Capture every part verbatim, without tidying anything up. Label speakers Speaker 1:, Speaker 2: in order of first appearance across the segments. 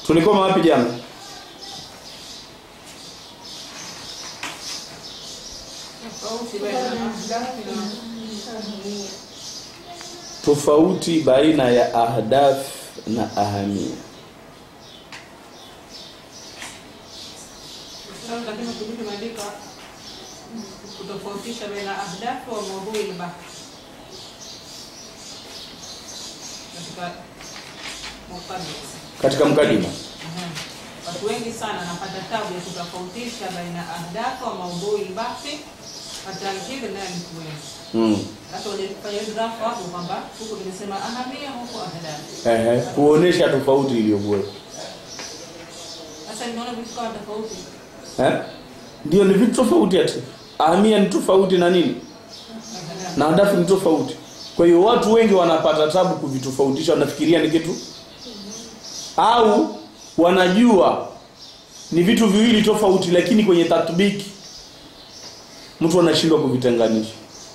Speaker 1: Tulikoma wapi jana? Tofauti baina ya ahdaf na ahamia.
Speaker 2: Sasa lakini tulichoandika kutofautisha baina ahdaf wa maudhui al-bahth. Katika mukadima.
Speaker 1: Katika mkadima.
Speaker 2: Watu wengi sana wanapata tabu ya kutofautisha baina ahdaf wa maudhui al-bahth. Hata hivi ndani kwenu.
Speaker 1: Mm.
Speaker 2: Hata walifanya draft hapo kwamba huko nimesema ahamia huko ahdaf.
Speaker 1: Ehe, kuonesha tofauti iliyokuwa.
Speaker 2: Sasa ninaona vitu kama tofauti.
Speaker 1: Eh? Ndio ni vitu tofauti ati. Ahamia ni tofauti na nini? Na ahdaf ni tofauti. Kwa hiyo watu wengi wanapata tabu kuvitofautisha, wanafikiria ni kitu au wanajua ni vitu viwili tofauti, lakini kwenye tatbiki mtu anashindwa kuvitenganisha.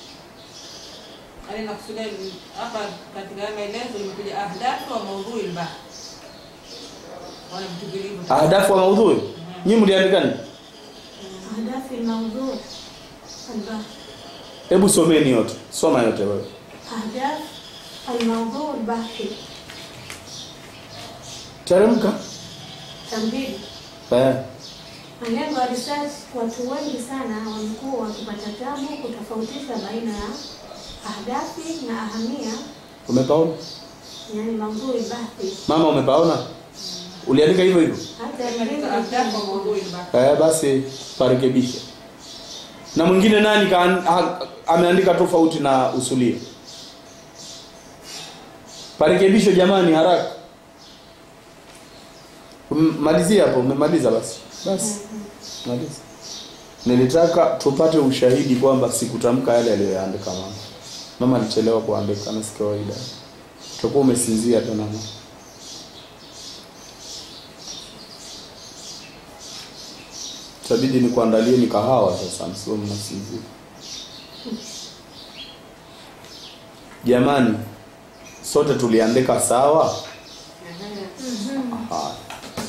Speaker 2: Alina kusudia hapa katika maelezo imekuja ahdaf wa maudhui al-bahth. Wana vitu vilivyo.
Speaker 1: Ahdaf wa maudhui. Nyinyi mliandika nini?
Speaker 3: Ahdaf al-maudhui al-bahth.
Speaker 1: Hebu someni yote. Soma yote wewe.
Speaker 3: Ahdaf al-maudhui al-bahth.
Speaker 1: Teremka.
Speaker 3: Tambili.
Speaker 1: Eh.
Speaker 3: Malengo ya research, watu wengi sana wamekuwa wakipata tabu kutofautisha baina ya ahdafi na ahamia.
Speaker 1: Umepaona?
Speaker 3: Yani maudhui al-bahth.
Speaker 1: Mama umepaona? Uliandika hivyo hivyo?
Speaker 3: Hata
Speaker 2: Katika ahdaf wa maudhui al-bahth.
Speaker 1: Eh, basi parekebisha. Na mwingine nani ka, ha, ameandika tofauti na usulia? Parekebisho jamani haraka. Malizia hapo, umemaliza basi. Basi. Maliza. Nilitaka tupate ushahidi kwamba sikutamka yale aliyoandika mama. Mama alichelewa kuandika na si kawaida. Tutakuwa umesinzia tena mama. Tabidi ni kuandalie ni kahawa sasa, msio mnasinzia. Jamani, sote tuliandika sawa? Aha.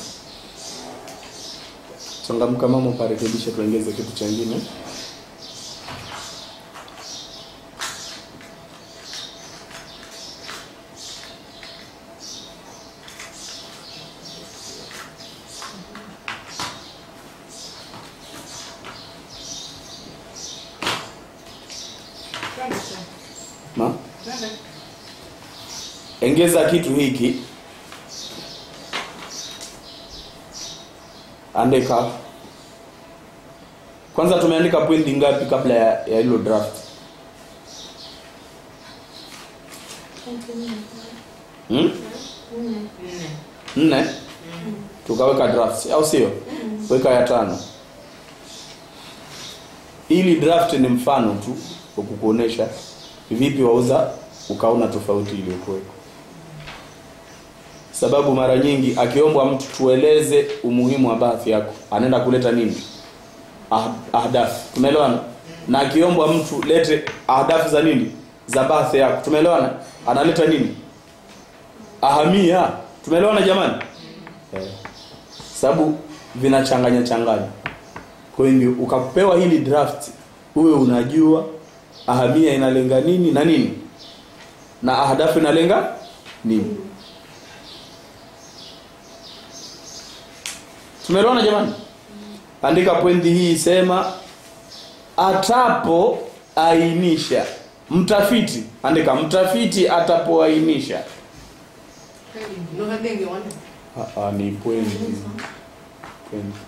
Speaker 1: Changamka mama, parekebisha tuongeze kitu kingine. Ma? Engeza kitu hiki. Andika. Kwanza tumeandika pointi ngapi kabla ya hilo draft? Hmm? Nne. Tukaweka draft, au sio? Weka ya tano. Ili draft ni mfano tu kwa kukuonesha vipi wauza ukaona tofauti iliyokuwa. Sababu mara nyingi akiombwa mtu tueleze umuhimu wa bahthi yako, anaenda kuleta nini? Ah, ahdaf. Tumeelewana? Na akiombwa mtu lete ahdaf za nini? Za bahthi yako. Tumeelewana? Analeta nini? Ahamia. Tumeelewana jamani? Eh. Sababu vinachanganya changanya. Kwa hiyo ukapewa hili draft, uwe unajua ahamia inalenga nini na nini? Na ahdafu inalenga nini? Tumeelewana jamani? Andika pointi hii, sema atapo ainisha. Mtafiti, andika mtafiti atapoainisha.
Speaker 2: Ndio hadenge wana.
Speaker 1: Ah, ni pointi. Pointi.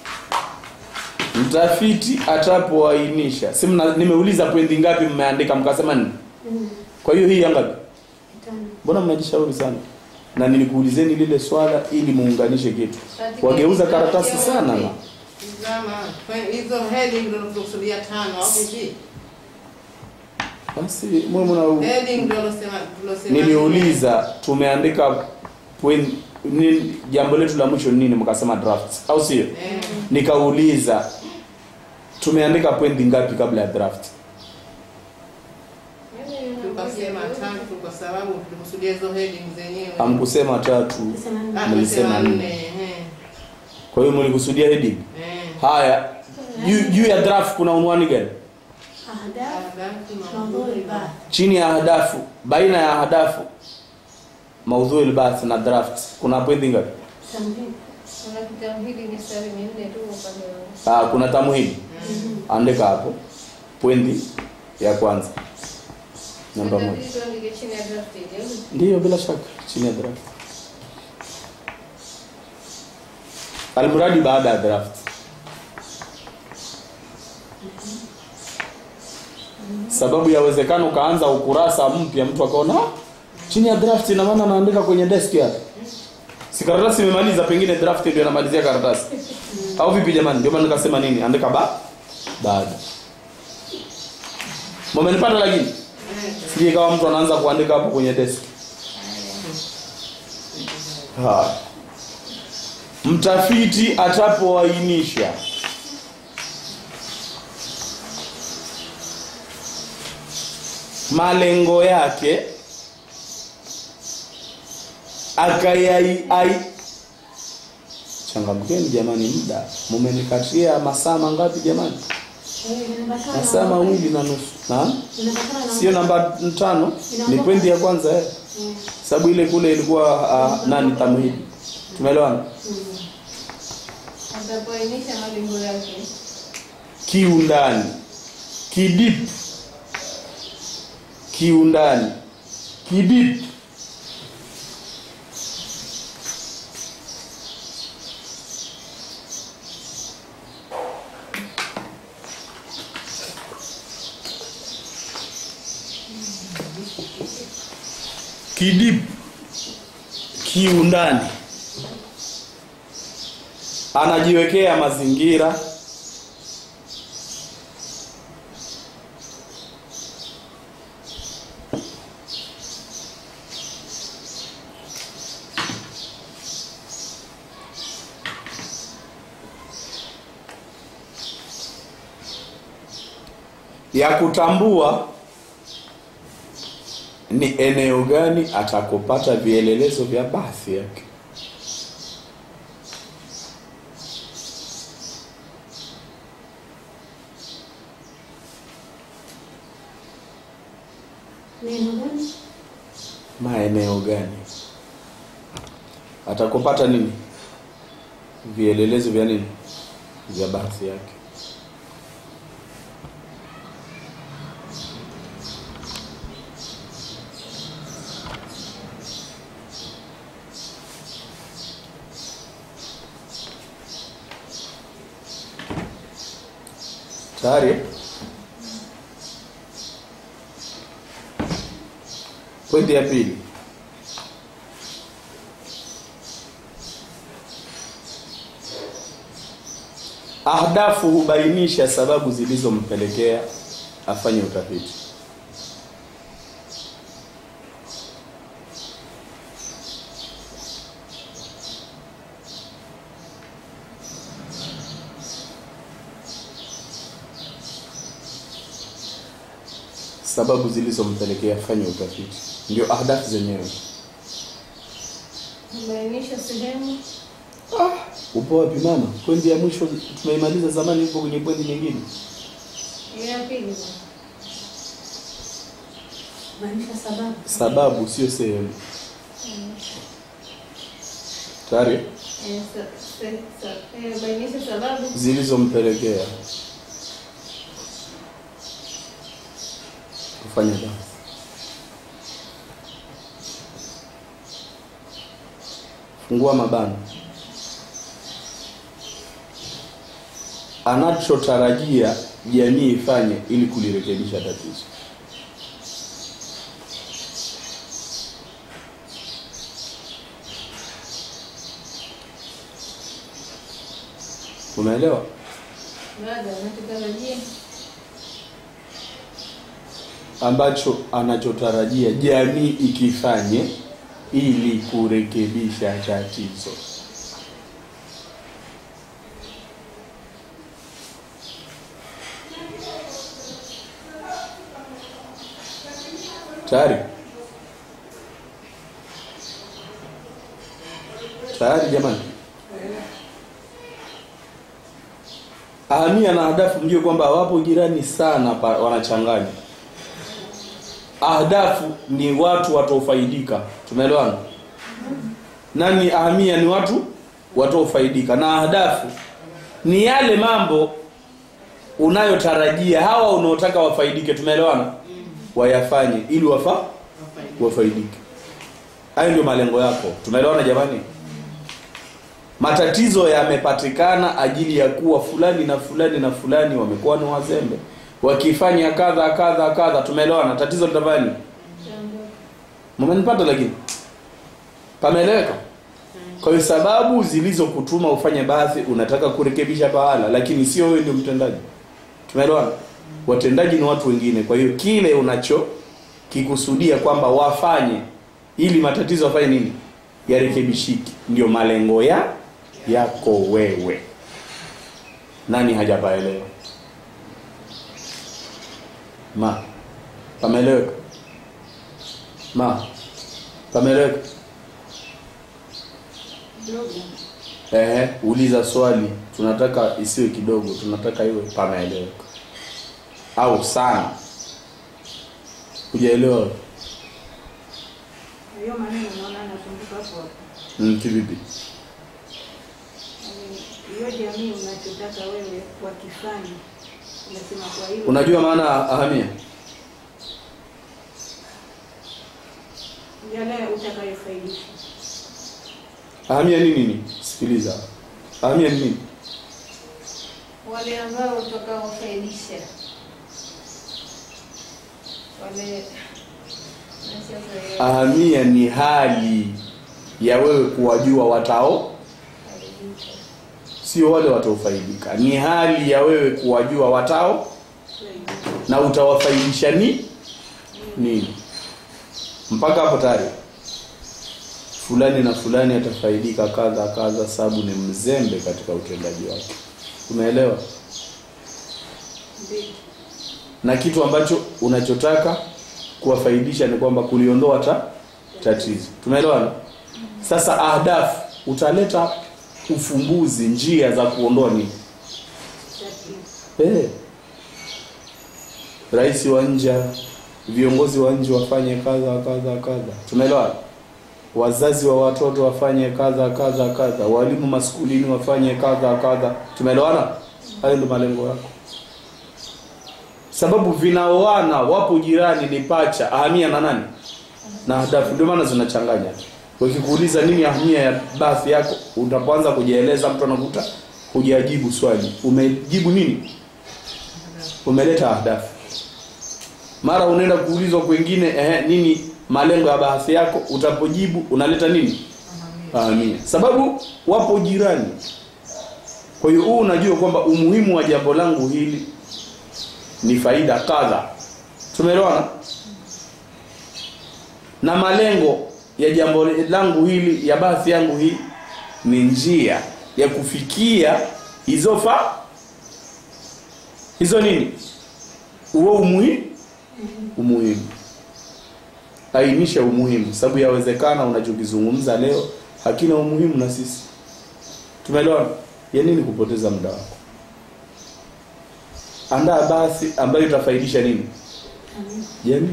Speaker 1: Mtafiti atapoainisha. Si nimeuliza pointi ngapi mmeandika mkasema nini? Mm. Kwa hiyo hii ngapi? Tano. Mbona mnajishauri sana? Na nilikuulizeni lile swala ili muunganishe kitu. Wageuza karatasi sana na.
Speaker 2: Zama, hizo heading ndio tunakusudia tano au vipi?
Speaker 1: Basi mwe mna
Speaker 2: heading ndio tunasema tunasema.
Speaker 1: Niliuliza tumeandika point ni jambo letu la mwisho nini mkasema draft au sio? Mm. Nikauliza tumeandika point ngapi kabla ya draft?
Speaker 2: Tukasema tatu kwa sababu tulikusudia hizo heading zenyewe.
Speaker 1: Hamkusema tatu. Mlisema nne. Kwa hiyo mlikusudia heading.
Speaker 2: Eh.
Speaker 1: Haya, juu juu ya draft kuna unwani gani?
Speaker 3: Ahdafu maudhui al-bahth.
Speaker 1: Chini ya ahdafu, baina ya ahdafu maudhui al-bahth na draft kuna pointi ngapi?
Speaker 3: Tamhid.
Speaker 4: Kuna kitamhidi mistari minne tu upande wa.
Speaker 1: Ah, kuna tamhidi. Andika hapo. Pointi ya kwanza. Namba moja.
Speaker 4: Ndio tuandike chini ya draft ile.
Speaker 1: Ndio, bila shaka chini ya draft. Almuradi baada ya draft. Sababu ya uwezekano kaanza ukurasa mpya mtu akaona chini ya draft ina maana anaandika kwenye desk yake. Si karatasi imemaliza, pengine draft ndio inamalizia karatasi. Au vipi jamani? Ndio maana nikasema nini? Andika ba baada. Mmenipata lakini? Sije kama mtu anaanza kuandika hapo kwenye desk. Ha. Mtafiti atapoainisha malengo yake akayai ai changamkeni jamani, muda mumenikatia masaa mangapi jamani? Masaa mawili na nusu. Na sio namba tano, ni pointi ya kwanza eh. Sababu ile kule ilikuwa uh, nani tamhidi. Tumeelewana?
Speaker 4: Atapoainisha malengo yake
Speaker 1: Kiundani. Kidip. Kiundani. Kidip. Kidip. Kiundani. Anajiwekea mazingira ya kutambua ni eneo gani atakopata vielelezo vya bahthi yake.
Speaker 3: Neno gani?
Speaker 1: Maeneo gani atakopata nini? Vielelezo vya nini? Vya bahthi yake. Tayari? Pointi ya pili. Ahdafu hubainisha sababu zilizompelekea afanye utafiti. Sababu zilizompelekea afanye utafiti ndio ahdafu zenyewe.
Speaker 4: kubainisha sehemu.
Speaker 1: Ah, upo wapi mama? Pointi ya mwisho tumeimaliza zamani, upo kwenye pointi nyingine.
Speaker 4: Ile ya pili.
Speaker 3: Bainisha sababu.
Speaker 1: Sababu sio sehemu. Tayari?
Speaker 4: Eh, sa, sa, sa, eh, bainisha sababu
Speaker 1: Zilizompelekea kufanya kazi. Fungua mabano. Anachotarajia jamii ifanye ili kulirekebisha tatizo. Umeelewa?
Speaker 4: baada anachotarajia
Speaker 1: Ambacho anachotarajia jamii ikifanye ili kurekebisha tatizo. Tayari? Tayari jamani? ahamia na ahdafu mjue kwamba wapo jirani sana pa, wanachanganya. Ahdafu ni watu watofaidika. Tumeelewana? Nani ahamia ni watu watofaidika, na ahdafu ni yale mambo unayotarajia hawa unaotaka wafaidike. Tumeelewana? Wayafanye ili wafa wafaidike. Hayo ndio malengo yako. Tumeelewana jamani? Matatizo yamepatikana ajili ya kuwa fulani na fulani na fulani wamekuwa ni wazembe, wakifanya kadha kadha kadha. Tumeelewana? Tatizo litafanya mmenipata, lakini pameleka. Kwa hiyo sababu zilizokutuma ufanye baadhi unataka kurekebisha pahala, lakini sio wewe ndio mtendaji. Tumeelewana? Watendaji ni watu wengine. Kwa hiyo kile unacho kikusudia kwamba wafanye ili matatizo wafanye nini? Yarekebishiki, ndio malengo ya yako wewe. Nani hajapaelewa? Ma pameleka? Ma pameleka? Eh, uliza swali. Tunataka isiwe kidogo, tunataka iwe pameeleweka au sana. Hujaelewa?
Speaker 2: Hiyo maneno naona nakumbuka hapo.
Speaker 1: Mm, kivipi?
Speaker 2: Hiyo jamii unachotaka wewe wakifanya. Unasema kwa hilo.
Speaker 1: Unajua maana ahamia?
Speaker 2: Yale utakayofaidisha.
Speaker 1: Ahamia nini nini? Sikiliza. Ahamia nini?
Speaker 4: Wale ambao utakaofaidisha. Wale
Speaker 1: ahamia ni hali ya wewe kuwajua watao, sio wale wataofaidika. Ni hali ya wewe kuwajua watao na utawafaidisha ni nini. Mpaka hapo tayari fulani na fulani atafaidika kadha kadha, sababu ni mzembe katika utendaji wake. Umeelewa? Na kitu ambacho unachotaka kuwafaidisha ni kwamba kuliondoa ta tatizo. Tumeelewana? Sasa ahdafu utaleta ufumbuzi, njia za kuondoa nini? Eh. Rais wa nje, viongozi wa nje wafanye kadha kadha kadha. Tumeelewana? Wazazi wa watoto wafanye kadha kadha kadha, walimu maskulini wafanye kadha kadha. Tumeelewana? Hayo ndio malengo yako. Sababu vinaoana, wapo jirani, ni pacha. Ahamia na nani? Na ahdafu. Ndio maana zinachanganya. Ukikuuliza nini ahamia ya baadhi yako, utaanza kujieleza, mtu anakuta hujajibu swali. Umejibu nini? Umeleta ahdafu. Mara unaenda kuulizwa kwingine, eh nini malengo ya baadhi yako, utapojibu unaleta nini? Ahamia. Sababu wapo jirani. Kwa hiyo huu unajua kwamba umuhimu wa jambo langu hili ni faida kadha. Tumeelewana? Na malengo ya jambo langu hili, ya baadhi yangu hii, ni njia ya kufikia hizo fa hizo nini? Uwe umuhimu umuhimu. Ainisha umuhimu, sababu yawezekana unachokizungumza leo hakina umuhimu na sisi. Tumeelewana? Ya nini kupoteza muda wako? Andaa basi ambayo itafaidisha nini? Jamii.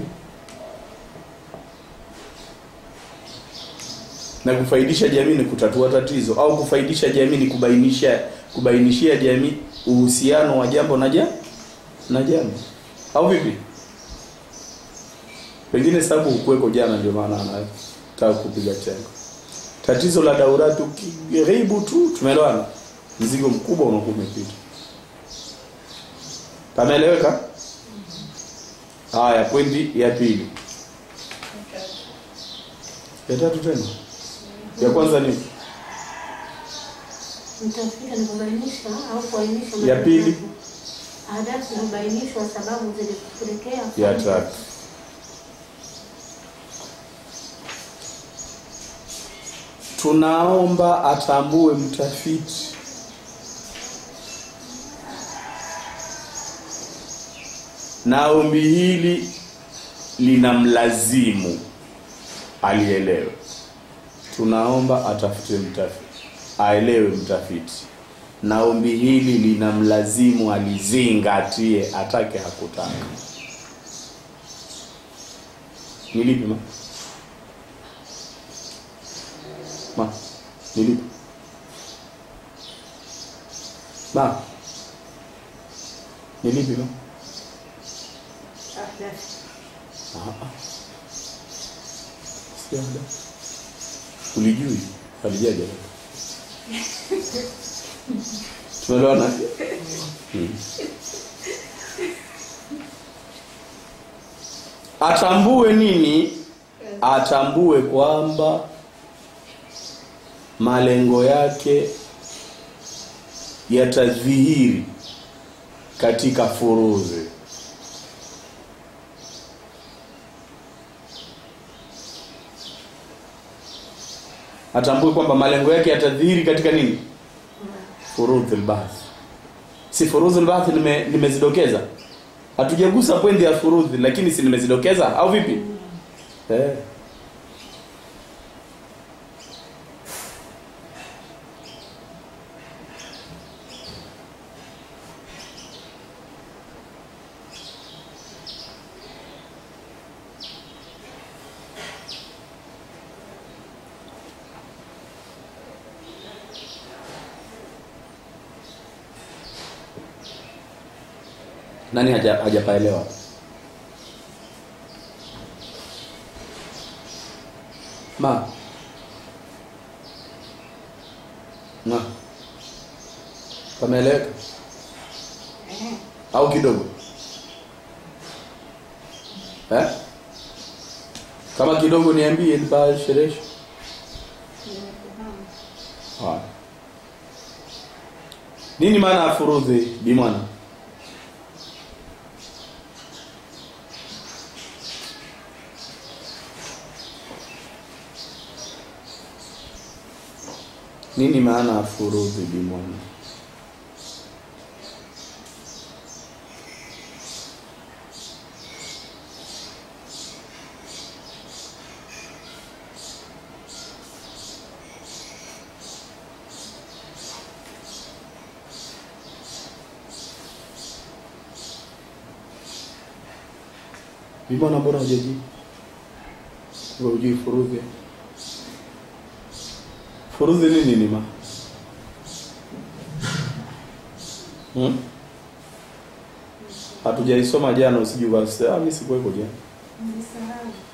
Speaker 1: Na kufaidisha jamii ni kutatua tatizo, au kufaidisha jamii ni kubainisha kubainishia jamii uhusiano wa jambo na jambo na jambo. Au vipi? Pengine sababu ukuweko jana ndio maana anataka kupiga chenga. Tatizo la daurati ukijaribu tu, tumeelewana, mzigo mkubwa unakuwa umepita. Pameeleweka? Haya, pointi ya pili. Ya tatu tena. Ya kwanza ni
Speaker 3: mtafiti ni kubainisha au kuainisha.
Speaker 1: Ya pili
Speaker 3: ahdafu kubainishwa sababu zilizopelekea.
Speaker 1: Ya tatu tunaomba atambue mtafiti na ombi hili linamlazimu alielewe. Tunaomba atafute mtafiti, aelewe mtafiti, na ombi hili linamlazimu alizingatie atake hakutaka. Nilipi ma? Ma, nilipi? Ma, nilipi ma?
Speaker 3: Ahdath.
Speaker 1: Ah. Sio ahdath. Ulijui? Alijaje? Tumeelewana? Hmm. Atambue nini? Atambue kwamba malengo yake yatadhihiri katika furudhi. Atambue kwamba malengo yake yatadhihiri katika nini? Furudhi al-bahth. Si furudhi al-bahth nime nimezidokeza. Hatujagusa pointi ya furudhi lakini si nimezidokeza au vipi? Eh. Nani haja hajapaelewa? Ma. Na. Pameeleka?
Speaker 2: Eh.
Speaker 1: Au kidogo? Eh? Kama kidogo niambie nipashereheshe. Ah. Nini maana ya furudhi bimana? Nini maana ya furudhi bimwana? Bimwana bora hujaji? Wewe hujui furudhi? Furudhi ni nini ma? Hmm? Hatujaisoma jana usijui basi. Ah, mimi sikuweko jana.
Speaker 3: Nisahau.